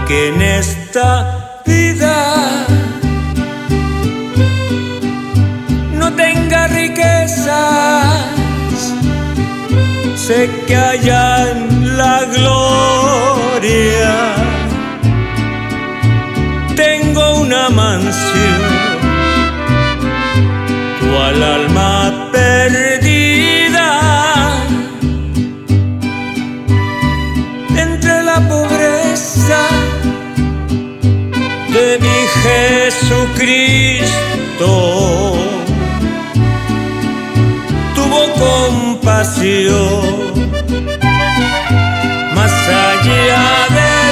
que en esta vida no tenga riquezas, sé que allá en la gloria tengo una mansión, cual alma perdida entre la pobreza de mi Jesucristo. Tuvo compasión más allá del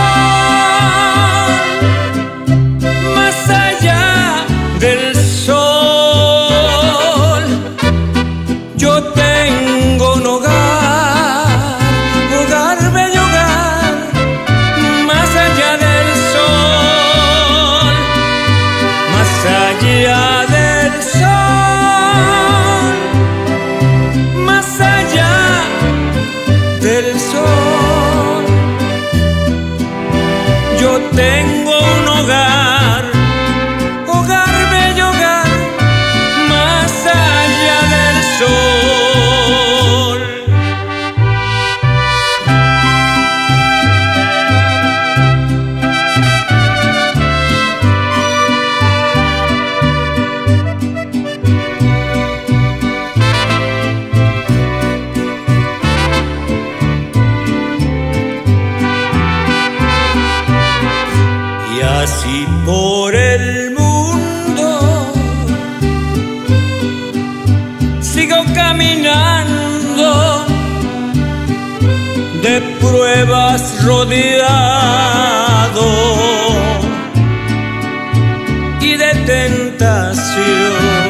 sol, más allá del sol. Yo tengo un hogar, hogar, bello hogar, más allá del sol, más allá del sol, más allá del sol. Yo tengo un hogar, hogar, bello hogar, más allá del sol. Y así por el mundo sigo caminando, de pruebas rodeado y de tentación.